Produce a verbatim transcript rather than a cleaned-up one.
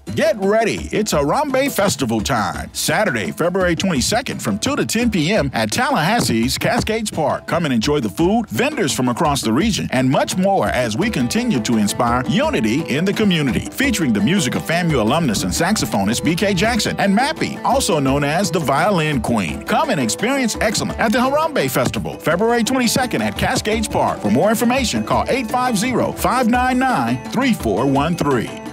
Get ready, it's Harambee Festival time. Saturday, February twenty-second from two to ten p m at Tallahassee's Cascades Park. Come and enjoy the food, vendors from across the region, and much more as we continue to inspire unity in the community. Featuring the music of FAMU alumnus and saxophonist B K Jackson and Mapy, also known as the Violin Queen. Come and experience excellence at the Harambee Festival, February twenty-second at Cascades Park. For more information, call eight five zero, five nine nine, three four one three.